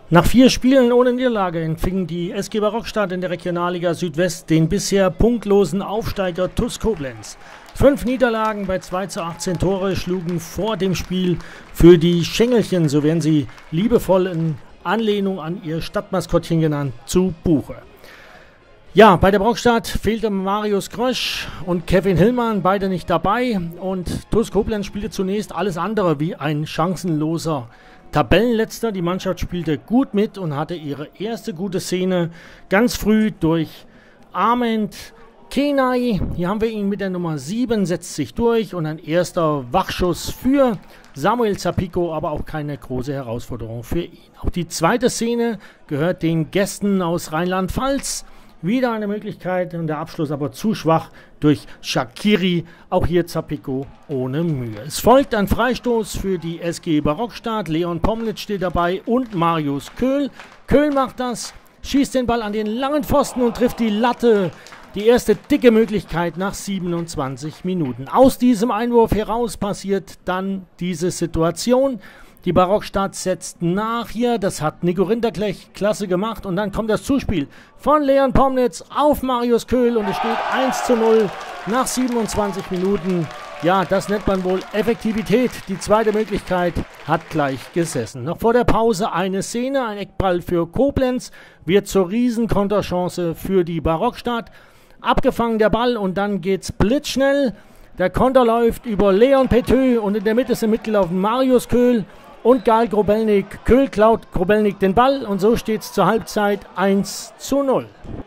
Nach 4 Spielen ohne Niederlage empfing die SG Barockstadt in der Regionalliga Südwest den bisher punktlosen Aufsteiger TuS Koblenz. 5 Niederlagen bei 2:18 Tore schlugen vor dem Spiel für die Schengelchen, so werden sie liebevoll in Anlehnung an ihr Stadtmaskottchen genannt, zu Buche. Ja, bei der Barockstadt fehlte Marius Grösch und Kevin Hillmann, beide nicht dabei, und TuS Koblenz spielte zunächst alles andere wie ein chancenloser Tabellenletzter. Die Mannschaft spielte gut mit und hatte ihre erste gute Szene ganz früh durch Armand Kenai. Hier haben wir ihn mit der Nummer 7, setzt sich durch, und ein erster Wachschuss für Samuel Zapico, aber auch keine große Herausforderung für ihn. Auch die zweite Szene gehört den Gästen aus Rheinland-Pfalz. Wieder eine Möglichkeit und der Abschluss aber zu schwach durch Shaqiri. Auch hier Zapico ohne Mühe. Es folgt ein Freistoß für die SG Barockstadt. Leon Pomlitz steht dabei und Marius Köhl. Köhl macht das, schießt den Ball an den langen Pfosten und trifft die Latte. Die erste dicke Möglichkeit nach 27 Minuten. Aus diesem Einwurf heraus passiert dann diese Situation. Die Barockstadt setzt nach hier, das hat Nico Rinderknecht klasse gemacht, und dann kommt das Zuspiel von Leon Pomnitz auf Marius Köhl und es steht 1:0 nach 27 Minuten. Ja, das nennt man wohl Effektivität. Die zweite Möglichkeit hat gleich gesessen. Noch vor der Pause eine Szene, ein Eckball für Koblenz, wird zur Riesenkonterchance für die Barockstadt. Abgefangen der Ball und dann geht's blitzschnell. Der Konter läuft über Leon Pető und in der Mitte sind mitgelaufen Marius Köhl und Gal Grobelnik. Köhl klaut Grobelnik den Ball und so steht es zur Halbzeit 1:0.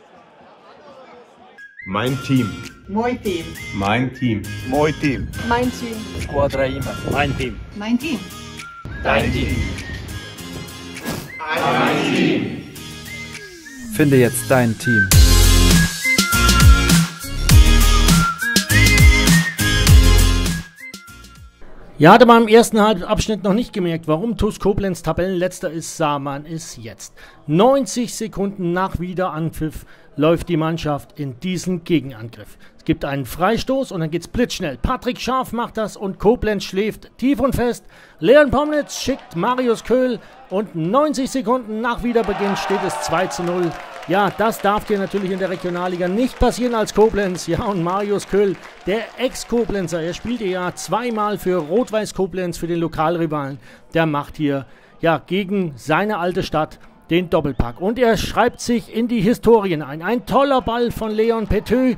Mein Team. Mein Team. Mein Team. Mein Team. Mein Team. Squadra Ima. Mein Team. Mein Team. Dein Team. Ein Team. Finde jetzt dein Team. Ja, hatte man im ersten Abschnitt noch nicht gemerkt, warum TuS Koblenz Tabellenletzter ist, sah man es jetzt. 90 Sekunden nach Wiederanpfiff läuft die Mannschaft in diesen Gegenangriff. Es gibt einen Freistoß und dann geht's blitzschnell. Patrick Scharf macht das und Koblenz schläft tief und fest. Leon Pomnitz schickt Marius Köhl und 90 Sekunden nach Wiederbeginn steht es 2:0. Ja, das darf dir natürlich in der Regionalliga nicht passieren als Koblenz. Ja, und Marius Köhl, der Ex-Koblenzer, er spielte ja zweimal für Rot-Weiß Koblenz, für den Lokalrivalen. Der macht hier ja gegen seine alte Stadt den Doppelpack. Und er schreibt sich in die Historien ein. Ein toller Ball von Leon Pető,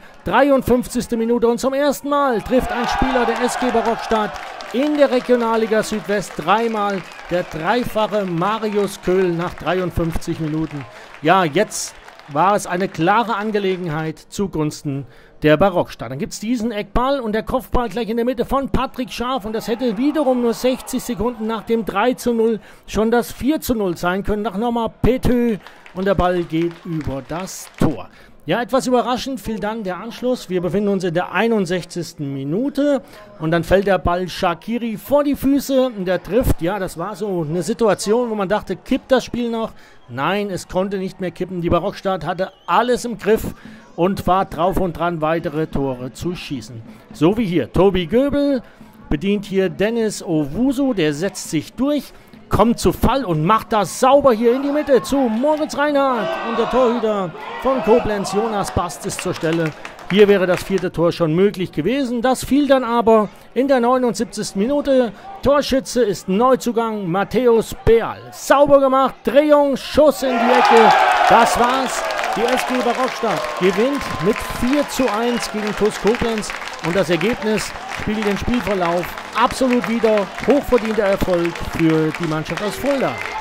53. Minute. Und zum ersten Mal trifft ein Spieler der SG Barockstadt in der Regionalliga Südwest dreimal. Der dreifache Marius Köhl nach 53 Minuten. Ja, jetzt war es eine klare Angelegenheit zugunsten der Barockstadt. Dann gibt es diesen Eckball und der Kopfball gleich in der Mitte von Patrick Scharf. Und das hätte wiederum nur 60 Sekunden nach dem 3:0 schon das 4:0 sein können. Nach nochmal Pető und der Ball geht über das Tor. Ja, etwas überraschend fiel dann der Anschluss. Wir befinden uns in der 61. Minute und dann fällt der Ball Shaqiri vor die Füße und der trifft. Ja, das war so eine Situation, wo man dachte, kippt das Spiel noch? Nein, es konnte nicht mehr kippen. Die Barockstadt hatte alles im Griff und war drauf und dran, weitere Tore zu schießen. So wie hier. Tobi Göbel bedient hier Dennis Owusu, der setzt sich durch, kommt zu Fall und macht das sauber hier in die Mitte zu Moritz Reinhardt. Und der Torhüter von Koblenz, Jonas Bast, ist zur Stelle. Hier wäre das 4. Tor schon möglich gewesen. Das fiel dann aber in der 79. Minute. Torschütze ist Neuzugang Matthäus Beal. Sauber gemacht, Drehung, Schuss in die Ecke. Das war's. Die SG Barockstadt gewinnt mit 4:1 gegen TuS Koblenz. Und das Ergebnis spiegelt den Spielverlauf absolut wider. Hochverdienter Erfolg für die Mannschaft aus Fulda.